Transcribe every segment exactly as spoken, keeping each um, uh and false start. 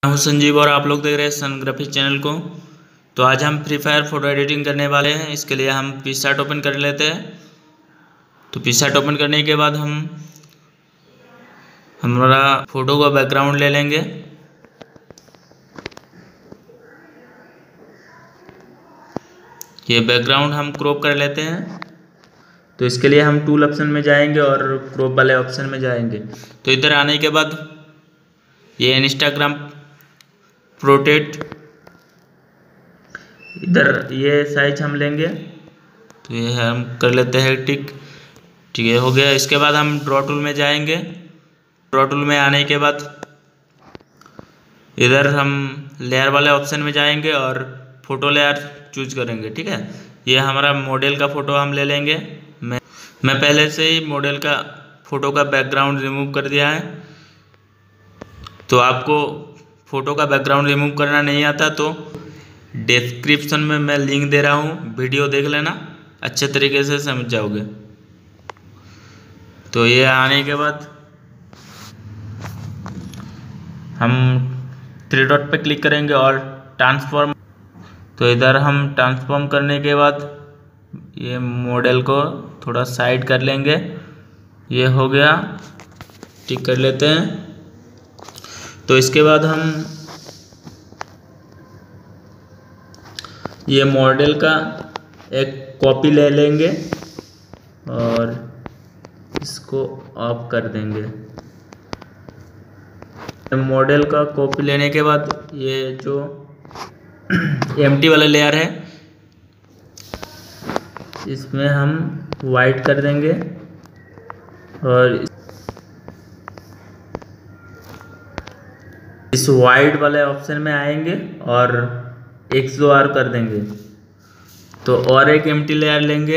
मैं हूं संजीव और आप लोग देख रहे हैं सन ग्राफिक चैनल को। तो आज हम फ्री फायर फोटो एडिटिंग करने वाले हैं। इसके लिए हम पिक्सआर्ट ओपन कर लेते हैं। तो पिक्सआर्ट ओपन करने के बाद हम हमारा फोटो का बैकग्राउंड ले लेंगे। ये बैकग्राउंड हम क्रॉप कर लेते हैं। तो इसके लिए हम टूल ऑप्शन में जाएंगे और क्रॉप वाले ऑप्शन में जाएंगे। तो इधर आने के बाद ये इंस्टाग्राम प्रोटेक्ट, इधर ये साइज हम लेंगे। तो ये हम कर लेते हैं टिक। ठीक है, हो गया। इसके बाद हम ड्रॉ टूल में जाएंगे। ड्रॉ टूल में आने के बाद इधर हम लेयर वाले ऑप्शन में जाएंगे और फोटो लेयर चूज करेंगे। ठीक है, ये हमारा मॉडल का फ़ोटो हम ले लेंगे। मैं मैं पहले से ही मॉडल का फ़ोटो का बैकग्राउंड रिमूव कर दिया है। तो आपको फ़ोटो का बैकग्राउंड रिमूव करना नहीं आता तो डिस्क्रिप्शन में मैं लिंक दे रहा हूँ, वीडियो देख लेना, अच्छे तरीके से समझ जाओगे। तो ये आने के बाद हम थ्री डॉट पे क्लिक करेंगे और ट्रांसफॉर्म। तो इधर हम ट्रांसफॉर्म करने के बाद ये मॉडल को थोड़ा साइड कर लेंगे। ये हो गया, टिक कर लेते हैं। तो इसके बाद हम ये मॉडल का एक कॉपी ले लेंगे और इसको ऑफ कर देंगे। मॉडल का कॉपी लेने के बाद ये जो एम्प्टी वाला लेयर है इसमें हम वाइट कर देंगे और इस वाइट वाले ऑप्शन में आएंगे और एक्स ओ आर कर देंगे। तो और एक एम्प्टी लेयर लेंगे,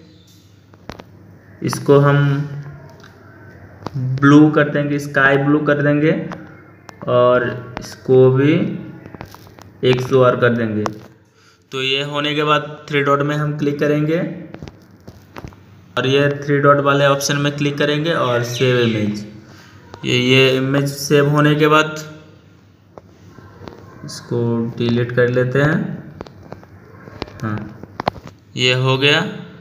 इसको हम ब्लू कर देंगे, स्काई ब्लू कर देंगे और इसको भी एक्स ओ आर कर देंगे। तो ये होने के बाद थ्री डॉट में हम क्लिक करेंगे और ये थ्री डॉट वाले ऑप्शन में क्लिक करेंगे और सेव इमेज। ये ये इमेज सेव होने के बाद इसको डिलीट कर लेते हैं। हाँ, ये हो गया।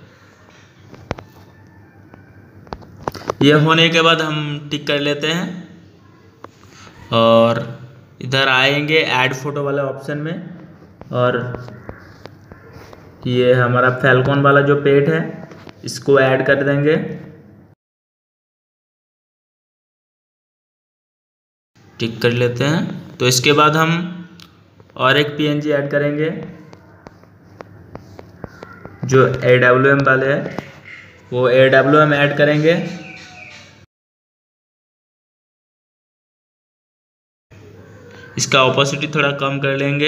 ये होने के बाद हम टिक कर लेते हैं और इधर आएंगे ऐड फोटो वाले ऑप्शन में और ये हमारा फैल्कॉन वाला जो पेट है इसको ऐड कर देंगे। टिक कर लेते हैं। तो इसके बाद हम और एक पीएनजी ऐड करेंगे जो ए डब्ल्यू एम वाले है, वो ए डब्ल्यू एम ऐड करेंगे। इसका ऑपोसिटी थोड़ा कम कर लेंगे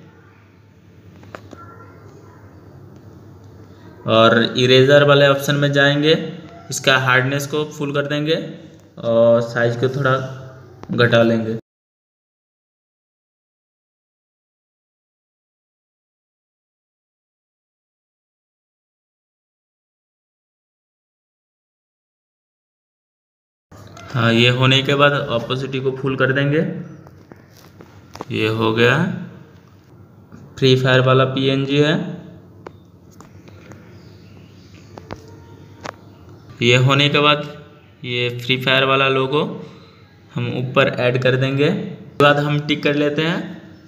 और इरेजर वाले ऑप्शन में जाएंगे। इसका हार्डनेस को फुल कर देंगे और साइज को थोड़ा घटा लेंगे। हाँ, ये होने के बाद ऑपोसिटी को फुल कर देंगे। ये हो गया। फ्री फायर वाला पीएनजी है। ये होने के बाद ये फ्री फायर वाला लोगो हम ऊपर ऐड कर देंगे। उसके बाद हम टिक कर लेते हैं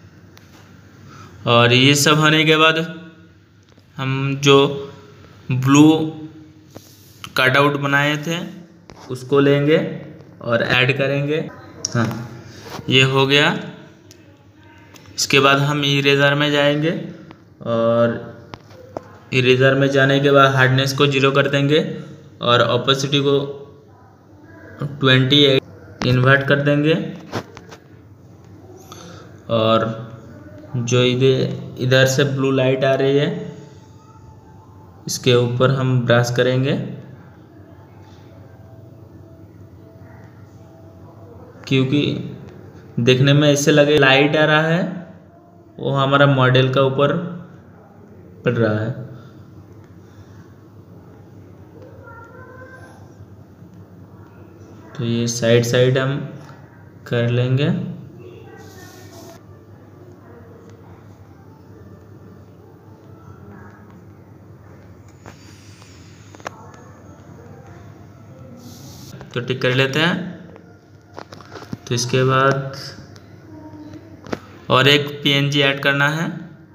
और ये सब होने के बाद हम जो ब्लू कटआउट बनाए थे उसको लेंगे और ऐड करेंगे। हाँ, ये हो गया। इसके बाद हम इरेजर में जाएंगे और इरेजर में जाने के बाद हार्डनेस को जीरो कर देंगे और ऑपोसिटी को ट्वेंटी इन्वर्ट कर देंगे और जो इधर इधर से ब्लू लाइट आ रही है इसके ऊपर हम ब्रश करेंगे क्योंकि देखने में ऐसे लगे लाइट आ रहा है, वो हमारा मॉडल का ऊपर पड़ रहा है। तो ये साइड साइड हम कर लेंगे। तो टिक कर लेते हैं। तो इसके बाद और एक पीएनजी ऐड करना है।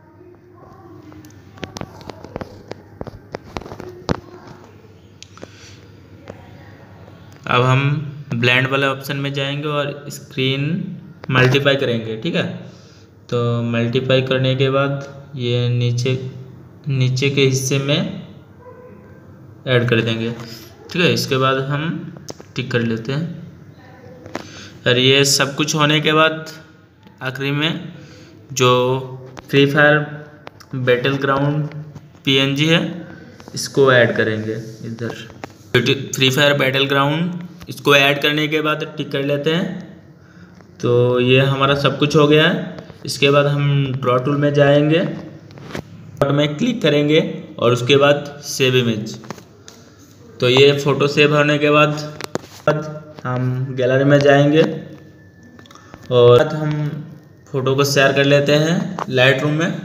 अब हम ब्लेंड वाले ऑप्शन में जाएंगे और स्क्रीन मल्टीप्लाई करेंगे, ठीक है। तो मल्टीप्लाई करने के बाद ये नीचे नीचे के हिस्से में ऐड कर देंगे, ठीक है। इसके बाद हम टिक कर लेते हैं। और ये सब कुछ होने के बाद आखिरी में जो free fire battle ground PNG है इसको ऐड करेंगे इधर। फ्री फायर बैटल ग्राउंड इसको ऐड करने के बाद टिक कर लेते हैं। तो ये हमारा सब कुछ हो गया है। इसके बाद हम ड्रॉ टूल में जाएंगे, ड्रॉ में क्लिक करेंगे और उसके बाद सेव इमेज। तो ये फ़ोटो सेव होने के बाद हम गैलरी में जाएंगे और हम फ़ोटो को शेयर कर लेते हैं लाइट रूम में।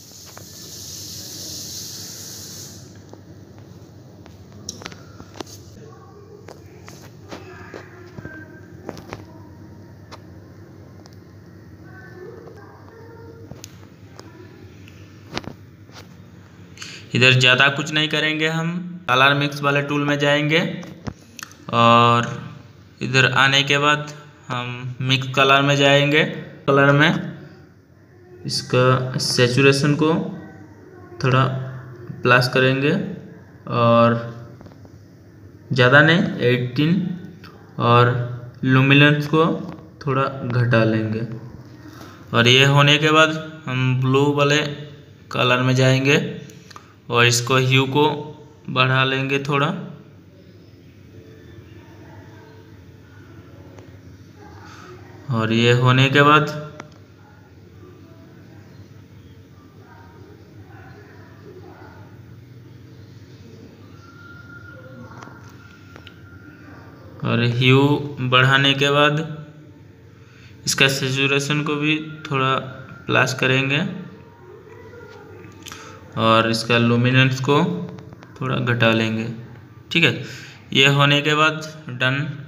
इधर ज़्यादा कुछ नहीं करेंगे, हम कलर मिक्स वाले टूल में जाएंगे और इधर आने के बाद हम मिक्स कलर में जाएंगे। कलर में इसका सैचुरेशन को थोड़ा प्लस करेंगे और ज़्यादा नहीं अठारह और लुमिनेंस को थोड़ा घटा लेंगे। और ये होने के बाद हम ब्लू वाले कलर में जाएंगे और इसको ह्यू को बढ़ा लेंगे थोड़ा। और ये होने के बाद और ह्यू बढ़ाने के बाद इसका सैचुरेशन को भी थोड़ा प्लस करेंगे और इसका लुमिनेंस को थोड़ा घटा लेंगे, ठीक है। ये होने के बाद डन